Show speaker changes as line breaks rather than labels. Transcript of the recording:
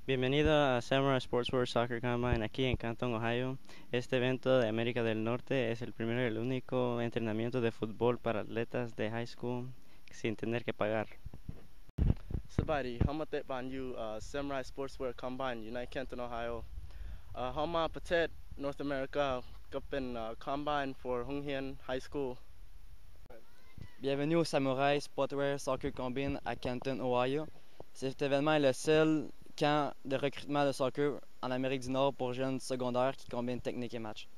Bienvenido a Samurai Sportswear Soccer Combine aquí en Canton, Ohio. Este evento de América del Norte es el primero y el único entrenamiento de fútbol para atletas de high school sin tener que pagar.
Sabari, Hamatet Banyu, Samurai Sportswear Combine, United Canton, Ohio. Hama Patet, North America, Cup Combine for Hung Hien High School.
Bienvenue au Samurai Sportswear Soccer Combine à Canton, Ohio. Cet événement est le seul camp de recrutement de soccer en Amérique du Nord pour jeunes secondaires qui combine technique et match.